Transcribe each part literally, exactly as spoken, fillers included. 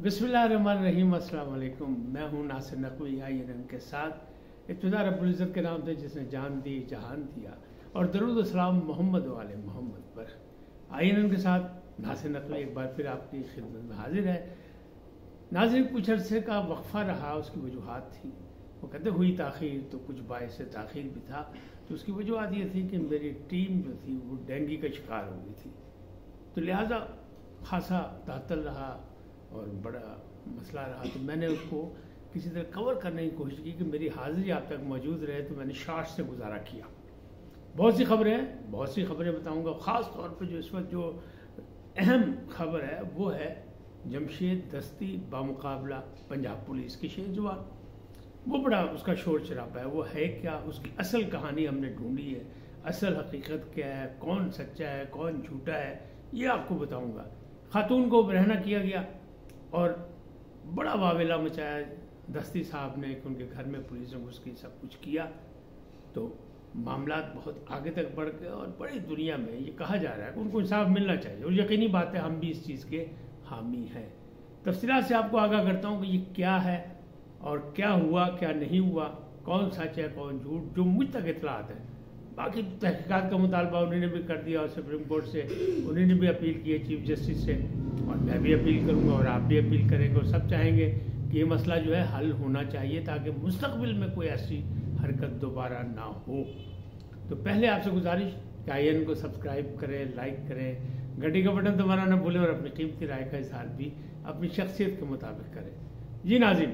बिस्मिल्लाहिर्रहमानिर्रहीम, अस्सलाम वालेकुम। मैं हूँ नासिर नकवी आईएनएन के साथ। इब्तिदा रब्बुल इज़्ज़त के नाम से जिसने जान दी जहान दिया, और दरूद सलाम मोहम्मद वाले मोहम्मद पर। आईएनएन के साथ नासिर नकवी एक बार फिर आपकी खिदमत में हाजिर है। नाज़रीन, कुछ अरसे का वक्फ़ा रहा, उसकी वजूहात थी। वो कहते हुई ताख़ीर तो कुछ बायस ताख़ीर भी था। तो उसकी वजूहात ये थी कि मेरी टीम जो थी वो डेंगू का शिकार हो गई थी, तो लिहाजा खासा तातल रहा और बड़ा मसला रहा। तो मैंने उसको किसी तरह कवर करने की कोशिश की कि मेरी हाज़िरी आप तक मौजूद रहे, तो मैंने शॉर्ट से गुजारा किया। बहुत सी खबरें हैं, बहुत सी खबरें बताऊंगा। ख़ास तौर पे जो इस वक्त जो अहम खबर है वो है जमशेद दस्ती बामुकाबला पंजाब पुलिस की शेर जवान। वो बड़ा उसका शोर शराबा है। वो है क्या, उसकी असल कहानी हमने ढूंढी है, असल हकीकत क्या है, कौन सच्चा है कौन झूठा है, ये आपको बताऊंगा। खातून को बरहना किया गया और बड़ा वावेला मचाया दस्ती साहब ने कि उनके घर में पुलिस ने घुस के सब कुछ किया। तो मामला बहुत आगे तक बढ़ गए और बड़ी दुनिया में ये कहा जा रहा है कि उनको इंसाफ मिलना चाहिए, और यकीनी बात है हम भी इस चीज़ के हामी हैं। तफसीलात से आपको आगाह करता हूँ कि ये क्या है और क्या हुआ क्या नहीं हुआ, कौन सच है कौन झूठ, जो मुझ तक इतलात है। बाकी तहकीकात का मुतालबा उन्होंने भी कर दिया और सुप्रीम कोर्ट से उन्होंने भी अपील की है, चीफ जस्टिस से, और मैं भी अपील करूंगा और आप भी अपील करेंगे। और सब चाहेंगे कि ये मसला जो है हल होना चाहिए ताकि मुस्तकबिल में कोई ऐसी हरकत दोबारा ना हो। तो पहले आपसे गुजारिश कि आईएन को सब्सक्राइब करें, लाइक करें, घंटी का बटन दबाना ना भूलें और अपनी कीमती राय का इजहार भी अपनी शख्सियत के मुताबिक करें। जी नाज़रीन,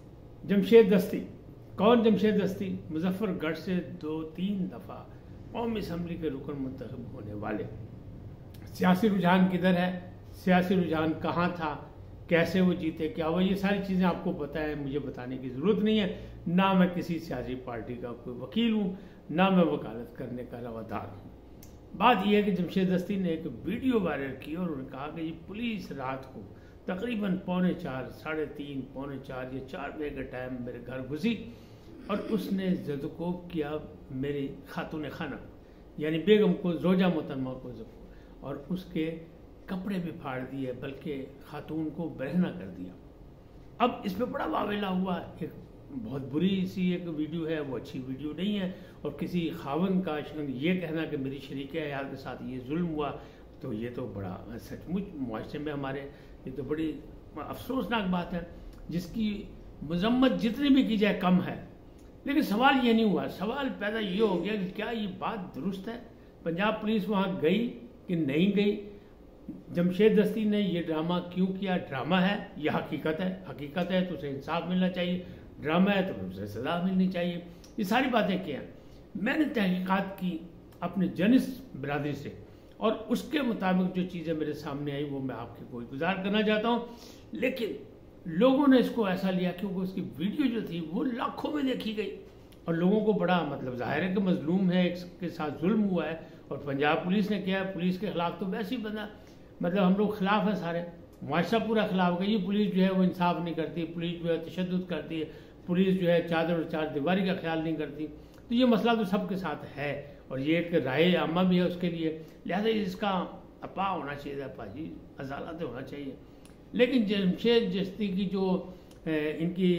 जमशेद दस्ती कौन? जमशेद दस्ती मुजफ्फरगढ़ से दो तीन दफ़ा कौमी असम्बली के रुकन मुंतखब होने वाले। सियासी रुझान किधर है, सियासी रुझान कहाँ था, कैसे वो जीते, क्या हुआ, ये सारी चीज़ें आपको पता है, मुझे बताने की ज़रूरत नहीं है। ना मैं किसी सियासी पार्टी का कोई वकील हूँ, ना मैं वकालत करने का रवादार हूँ। बात यह है कि जमशेद दस्ती ने एक वीडियो वायरल की और उन्होंने कहा कि ये पुलिस रात को तकरीबन पौने चार साढ़े तीन पौने चार या चार बजे का टाइम मेरे घर घुसी और उसने ज़दकोब किया मेरी खातून खाना यानी बेगम को, जोजा मोहतरमा को, और उसके कपड़े भी फाड़ दिए, बल्कि खातून को बरहना कर दिया। अब इस पर बड़ा वावेला हुआ। एक बहुत बुरी सी एक वीडियो है, वो अच्छी वीडियो नहीं है, और किसी खावन का ये कहना कि मेरी शरीक यार के साथ ये जुल्म हुआ, तो ये तो बड़ा सचमुच मुआशरे में हमारे ये तो बड़ी अफसोसनाक बात है, जिसकी मजम्मत जितनी भी की जाए कम है। लेकिन सवाल ये नहीं हुआ, सवाल पैदा ये हो गया कि क्या ये बात दुरुस्त है, पंजाब पुलिस वहाँ गई कि नहीं गई, जमशेद दस्ती ने ये ड्रामा क्यों किया, ड्रामा है या हकीकत है, हकीकत है तो उसे इंसाफ मिलना चाहिए, ड्रामा है तो उसे सजा मिलनी चाहिए। ये सारी बातें क्या हैं, मैंने तहकीकात की अपने जर्नलिस्ट बिरादरी से, और उसके मुताबिक जो चीज़ें मेरे सामने आई वो मैं आपके कोई गुजार करना चाहता हूँ। लेकिन लोगों ने इसको ऐसा लिया क्योंकि उसकी वीडियो जो थी वो लाखों में देखी गई और लोगों को बड़ा मतलब जाहिर है कि मजलूम है, इसके साथ जुल्म हुआ है और पंजाब पुलिस ने किया है। पुलिस के खिलाफ तो वैसे ही बंदा मतलब हम लोग खिलाफ हैं, सारे मुआशरा पूरा खिलाफ है। ये पुलिस जो है वो इंसाफ नहीं करती, पुलिस जो है तशद्दुद करती है, पुलिस जो है चादर और चार दीवारी का ख्याल नहीं करती। तो ये मसला तो सबके साथ है और ये एक राय आमा भी है उसके लिए, लिहाजा इसका अपा होना चाहिए, पाजी अदालत होना चाहिए। लेकिन जमशेद दस्ती की जो इनकी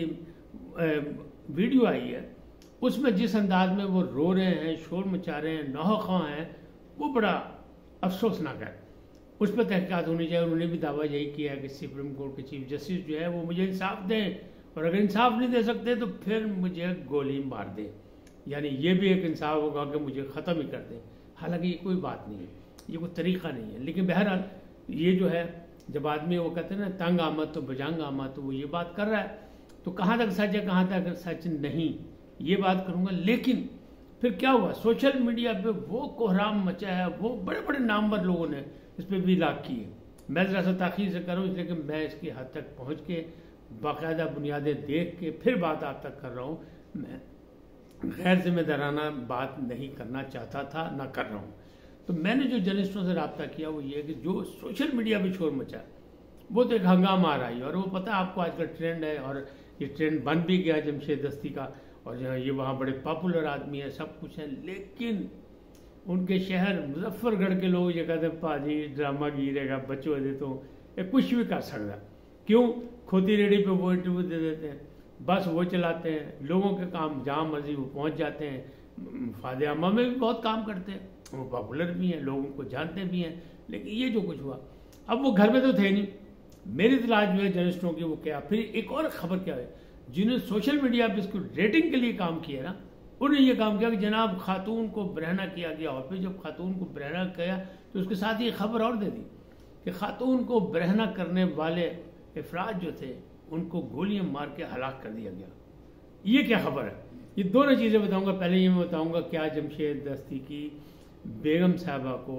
वीडियो आई है उसमें जिस अंदाज में वो रो रहे हैं, शोर मचा रहे हैं, नौखा हैं, वो बड़ा अफसोसनाक है। उस पर तहकीकात होनी चाहिए। उन्होंने भी दावा यही किया कि सुप्रीम कोर्ट के चीफ जस्टिस जो है वो मुझे इंसाफ दें, और अगर इंसाफ नहीं दे सकते तो फिर मुझे गोली मार दें, यानी ये भी एक इंसाफ होगा कि मुझे ख़त्म ही कर दें। हालांकि ये कोई बात नहीं है, ये कोई तरीक़ा नहीं है। लेकिन बहरहाल ये जो है, जब आदमी वो कहते हैं ना तंग आमद तो बजांग आमद, तो वो ये बात कर रहा है, तो कहाँ तक सच है कहाँ तक सच नहीं, ये बात करूँगा। लेकिन फिर क्या हुआ, सोशल मीडिया पे वो कोहराम मचा है, वो बड़े बड़े नामवर लोगों ने इस पर भी लाख की है। मैं ज़रा सा ताख़ीर से करूँ इसलिए कि मैं इसकी हद तक पहुँच के बाकायदा बुनियादें देख के फिर बात आप तक कर रहा हूँ। मैं गैर जिम्मेदाराना बात नहीं करना चाहता था, ना कर रहा हूँ। तो मैंने जो जर्नलिस्टों से रब्ता किया वो ये है कि जो सोशल मीडिया पे शोर मचा वो तो एक हंगामा आ रहा है, और वो पता है आपको आज का ट्रेंड है, और ये ट्रेंड बन भी गया जमशेद दस्ती का, और जो ये वहाँ बड़े पॉपुलर आदमी है, सब कुछ है। लेकिन उनके शहर मुजफ्फरगढ़ के लोग ये कहते हैं पाजी ड्रामा गिरेगा बच्चों दे तो ये कुछ भी कर सकता। क्यों? खोती रेडी पे वो इंटरव्यू दे देते हैं, बस वो चलाते हैं, लोगों के काम जहाँ मर्जी वो पहुँच जाते हैं। फादे आमा में भी बहुत काम करते हैं, वो पॉपुलर भी हैं, लोगों को जानते भी हैं। लेकिन ये जो कुछ हुआ, अब वो घर में तो थे नहीं, मेरी तलाश जो है जर्नलिस्टों की वो क्या। फिर एक और खबर क्या है, जिन्होंने सोशल मीडिया पर इसको रेटिंग के लिए काम किया ना, उन्होंने ये काम किया कि जनाब खातून को बरहना किया गया। और फिर जब खातून को बरहना किया तो उसके साथ ही खबर और दे दी कि खातून को बरहना करने वाले अफराद जो थे उनको गोलियां मार के हलाक कर दिया गया। ये क्या खबर है? ये दोनों चीज़ें बताऊंगा। पहले ये मैं बताऊंगा क्या जमशेद दस्ती की बेगम साहबा को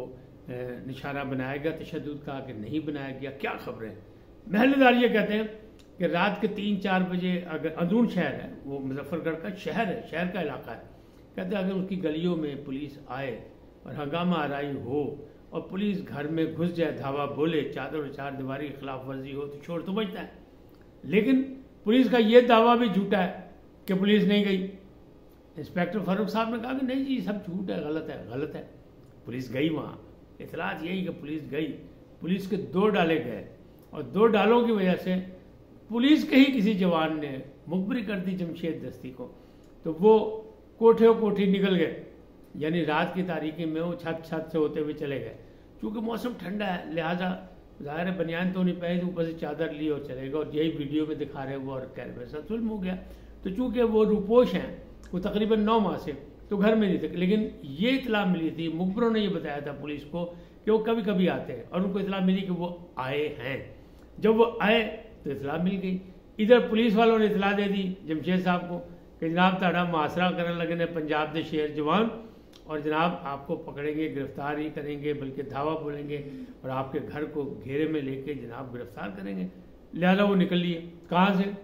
निशाना बनाया गया, तशद्दुद कहा कि नहीं बनाया गया, क्या खबरें। महल्लेदार ये कहते हैं कि रात के तीन चार बजे, अगर अंदरून शहर है, वो मुजफ्फरगढ़ का शहर है, शहर का इलाका है, कहते हैं अगर उसकी गलियों में पुलिस आए और हंगामा आराई हो और पुलिस घर में घुस जाए, धावा बोले, चादर और चार दीवारी की खिलाफ वर्जी हो तो शोर तो बचता है। लेकिन पुलिस का ये दावा भी झूठा है कि पुलिस नहीं गई। इंस्पेक्टर फारूक साहब ने कहा कि नहीं जी सब झूठ है, गलत है, गलत है, पुलिस गई वहाँ। इतलात यही कि पुलिस गई, पुलिस के दो डाले गए और दो डालों की वजह से पुलिस के ही किसी जवान ने मुखबरी कर दी जमशेद दस्ती को, तो वो कोठे कोठी निकल गए, यानी रात की तारीकी में वो छत छत से होते हुए चले गए। चूँकि मौसम ठंडा है लिहाजा ज़ाहिर है बनियान तो नहीं पहनी, तो ऊपर से चादर ली और चले गए। और यही वीडियो में दिखा रहे वो और कह रहे वैसा जुल्म हो गया। तो चूँकि वो रूपोश हैं, वो तकरीबन नौ माह से तो घर में नहीं थे, लेकिन ये इतला मिली थी, मुखबरों ने ये बताया था पुलिस को कि वो कभी कभी आते हैं, और उनको इतला मिली कि वो आए हैं। जब वो आए तो इतला मिल गई। इधर पुलिस वालों ने इतला दे दी जमशेद साहब को कि जनाब ताड़ा मुआसरा करने लगे ने पंजाब के शेर जवान, और जनाब आपको पकड़ेंगे, गिरफ्तार ही करेंगे, बल्कि धावा बोलेंगे और आपके घर को घेरे में लेके जनाब गिरफ्तार करेंगे। लिहाजा वो निकल लिए। कहाँ से?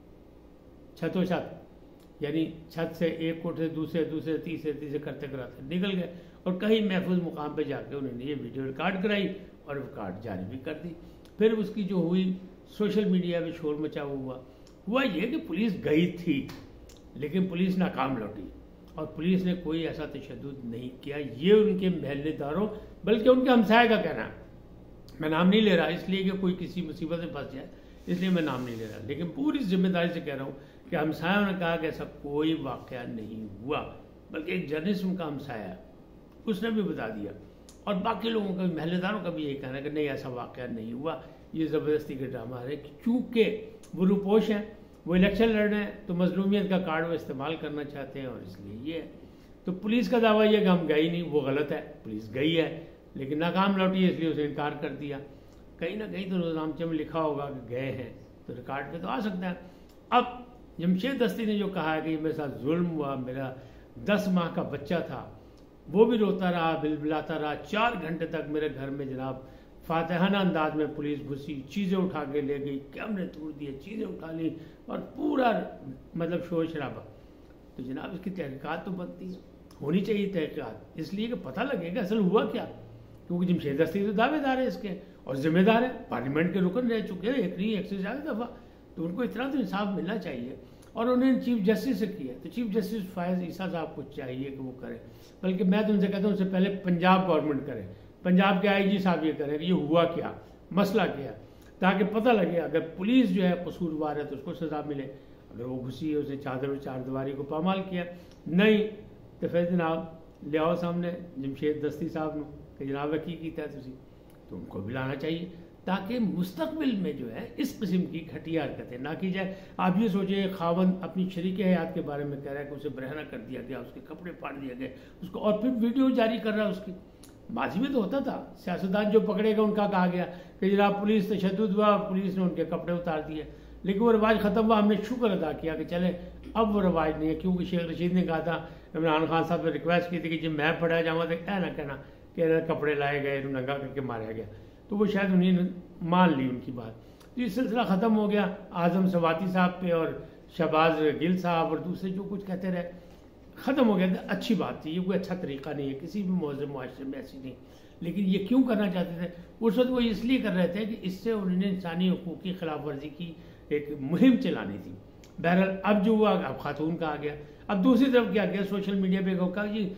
छतों छत, यानी छत से एक कोठे से दूसरे दूसरे तीसरे तीसरे करते कराते निकल गए और कहीं महफूज मुकाम पे जाके उन्होंने ये वीडियो रिकॉर्ड कराई और रिकॉर्ड जारी भी कर दी। फिर उसकी जो हुई सोशल मीडिया में शोर मचा हुआ हुआ ये कि पुलिस गई थी लेकिन पुलिस नाकाम लौटी और पुलिस ने कोई ऐसा तशद्दुद नहीं किया। ये उनके महल्लेदारों बल्कि उनके हमसाये का कहना है। मैं नाम नहीं ले रहा इसलिए कि कोई किसी मुसीबत में फंस जाए, इसलिए मैं नाम नहीं ले रहा, लेकिन पूरी जिम्मेदारी से कह रहा हूँ कि हमसायों ने कहा कि ऐसा कोई वाक़या नहीं हुआ, बल्कि एक जर्नलिस्ट उनका हमसाया उसने भी बता दिया और बाकी लोगों का भी, महल्लेदारों का भी यही कहना है कि नहीं ऐसा वाक़या नहीं हुआ, ये ज़बरदस्ती के ड्रामा है। चूँकि वो रूपोश हैं, वो इलेक्शन लड़ रहे हैं तो मजलूमियत का कार्ड वो इस्तेमाल करना चाहते हैं और इसलिए ये है। तो पुलिस का दावा यह कि हम गई नहीं, वो गलत है, पुलिस गई है लेकिन नाकाम लौटी है इसलिए उसे इनकार कर दिया। कहीं ना कहीं तो रोज़नामचे में लिखा होगा कि गए हैं तो रिकॉर्ड पे तो आ सकता है। अब जमशेद दस्ती ने जो कहा है कि मेरे साथ जुल्म हुआ, मेरा दस माह का बच्चा था वो भी रोता रहा, बिलबिलाता रहा, चार घंटे तक मेरे घर में जनाब फातहाना अंदाज में पुलिस घुसी, चीज़ें उठा के ले गई, कैमरे तोड़ दिए, चीज़ें उठा ली और पूरा मतलब शोर शराबा। तो जनाब इसकी तहकीकात तो बनती है, होनी चाहिए तहकीकात, इसलिए कि पता लगेगा असल हुआ क्या, क्योंकि जमशेद दस्ती तो दावेदार है इसके और जिम्मेदार है, पार्लियामेंट के रुकन रह चुके हैं एक नहीं एक से ज़्यादा दफ़ा, तो उनको इतना तो इंसाफ मिलना चाहिए। और उन्होंने चीफ जस्टिस से किया तो चीफ जस्टिस फायज ईसा साहब को चाहिए कि वो करें, बल्कि मैं तो उनसे कहता हूँ उससे पहले पंजाब गवर्नमेंट करे, पंजाब के आई जी साहब ये करें कि ये हुआ क्या, मसला क्या, ताकि पता लगे अगर पुलिस जो है कसूरवार है तो उसको सज़ा मिले, अगर वो घुसी है उसने चादर चार दीवारी को पामाल किया, नहीं तो फिर जनाब ले आओ सामने जमशेद दस्ती साहब ने कि जनाब की किया तुसी, तो उनको भी लाना चाहिए ताकि मुस्तकबिल में जो है इस किस्म की घटिया हरकतें ना की जाए। आप ये सोचिए खावन अपनी शरीक हयात के बारे में कह रहा है कि उसे बरहना कर दिया गया, उसके कपड़े फाड़ दिए गए उसको, और फिर वीडियो जारी कर रहा है उसकी। माजी में तो होता था, सियासतदान जो पकड़ेगा उनका कहा गया कि जनाब पुलिस तशद्दुद हुआ, पुलिस ने उनके कपड़े उतार दिए, लेकिन वो रवाज ख़त्म हुआ, हमने शुक्र अदा किया कि चले अब वो रवाज नहीं है, क्योंकि शेख रशीद ने कहा था, इमरान खान साहब ने रिक्वेस्ट की थी कि जब मैं पढ़ा जाऊँगा तो क्या ना कहना कि कपड़े लाए गए, नंगा करके मारा गया, तो वो शायद उन्हें मान ली उनकी बात। तो ये सिलसिला ख़त्म हो गया आज़म सवाती साहब पे और शहबाज गिल साहब और दूसरे जो कुछ कहते रहे, ख़त्म हो गया। अच्छी बात थी, ये कोई अच्छा तरीका नहीं है किसी भी मौजूद मुआशरे में, ऐसी नहीं। लेकिन ये क्यों करना चाहते थे उस वक्त, वो इसलिए कर रहे थे कि इससे उन्होंने इंसानी हकूक़ की खिलाफ वर्जी की एक मुहिम चलानी थी। बहरहाल अब जो हुआ अब खातून का आ गया। अब दूसरी तरफ क्या किया, सोशल मीडिया पे कहा जी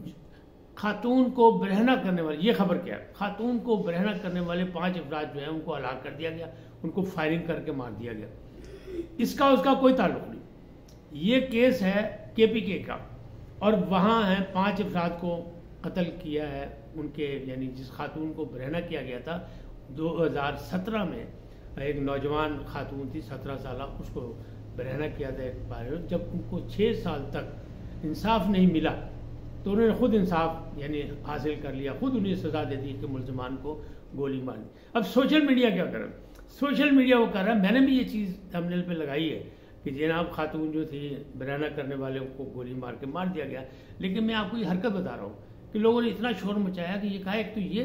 खातून को बरहना करने वाले, ये खबर क्या है, खातून को बरहना करने वाले पांच अफराद जो है उनको हलाक कर दिया गया। उनको फायरिंग करके मार दिया गया। इसका उसका कोई ताल्लुक नहीं। ये केस है केपीके का, और वहाँ हैं पांच अफराद को कत्ल किया है उनके, यानी जिस खातून को बरहना किया गया था दो हज़ार सत्रह में, एक नौजवान खातून थी सत्रह साल, उसको बरहना किया था एक बार। जब उनको छः साल तक इंसाफ नहीं मिला तो उन्होंने खुद इंसाफ यानी हासिल कर लिया, खुद उन्हें सज़ा दे दी कि मुलजमान को गोली मार दी। अब सोशल मीडिया क्या कर रहा है? सोशल मीडिया वो कर रहा है, मैंने भी ये चीज़ थंबनेल पे लगाई है कि जनाब खातून जो थी बरहना करने वाले को गोली मार के मार दिया गया। लेकिन मैं आपको ये हरकत बता रहा हूँ कि लोगों ने इतना शोर मचाया कि ये कहा एक तो ये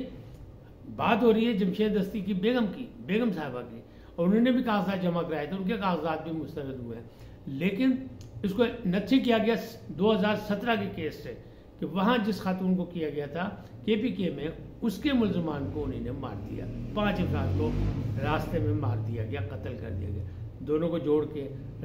बात हो रही है जमशेद दस्ती की बेगम की, बेगम साहबा की, और उन्होंने भी कागजात जमा कराए थे, उनके कागजात भी मुस्तरद हुए हैं। लेकिन इसको नच्छे किया गया दो हज़ार सत्रह के केस से कि वहाँ जिस खातून को किया गया था केपीके में, उसके मुलजमान को उन्होंने मार दिया, पांच अफराद को रास्ते में मार दिया गया, कत्ल कर दिया गया। दोनों को जोड़ के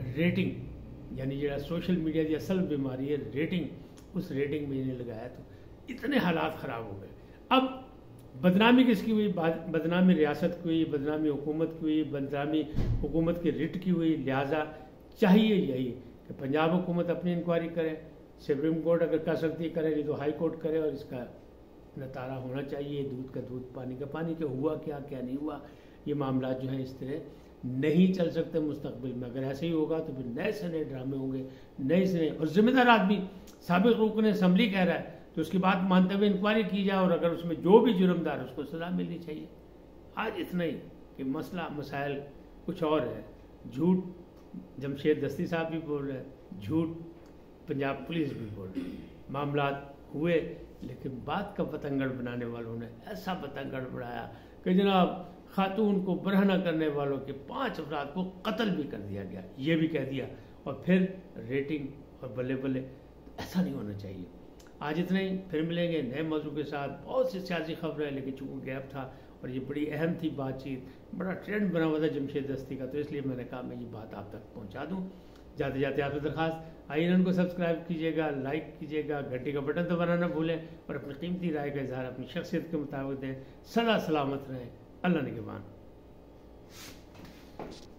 रेटिंग यानी जो सोशल मीडिया की असल बीमारी है रेटिंग, उस रेटिंग में इन्हें लगाया तो इतने हालात ख़राब हो गए। अब बदनामी किसकी हुई? बदनामी रियासत की हुई, बदनामी हुकूमत की हुई, बदनामी हुकूमत की रिट की हुई। लिहाजा चाहिए यही कि पंजाब हुकूमत अपनी इंक्वायरी करे, सुप्रीम कोर्ट अगर कर सकती है करेगी तो हाई कोर्ट करे, और इसका नतारा होना चाहिए, दूध का दूध पानी का पानी, के हुआ क्या क्या नहीं हुआ। ये मामला जो है इस तरह नहीं चल सकते मुस्तकबिल में। अगर ऐसे ही होगा तो फिर नए से नए ड्रामे होंगे, नए से नए, और जिम्मेदार आदमी साबिक रुकन असम्बली कह रहा है तो उसकी बात मानते हुए इंक्वायरी की जाए, और अगर उसमें जो भी जुर्मदार है उसको सजा मिलनी चाहिए। आज इतना ही कि मसला मसाइल कुछ और है। झूठ जमशेद दस्ती साहब भी बोल रहे हैं, झूठ पंजाब पुलिस भी बोल रही है। मामला हुए, लेकिन बात का पतंगड़ बनाने वालों ने ऐसा पतंगड़ बढ़ाया कि जनाब खातून को बरहना करने वालों के पांच अफराद को कत्ल भी कर दिया गया, ये भी कह दिया, और फिर रेटिंग और बल्ले बल्ले। ऐसा नहीं होना चाहिए। आज इतना ही, फिर मिलेंगे नए मौजू के साथ। बहुत सी सियासी खबरें, लेकिन चूँकि गैप था और ये बड़ी अहम थी बातचीत, बड़ा ट्रेंड बना हुआ था जमशेद दस्ती का, तो इसलिए मैंने कहा मैं ये बात आप तक पहुँचा दूँ। जाते जाते आपसे दरखास्त, आई एन को सब्सक्राइब कीजिएगा, लाइक कीजिएगा, घंटी का बटन दबाना ना भूलें, और अपनी कीमती राय का इजहार अपनी शख्सियत के मुताबिक दें। सदा सलामत रहें। अल्लाह निगहबान।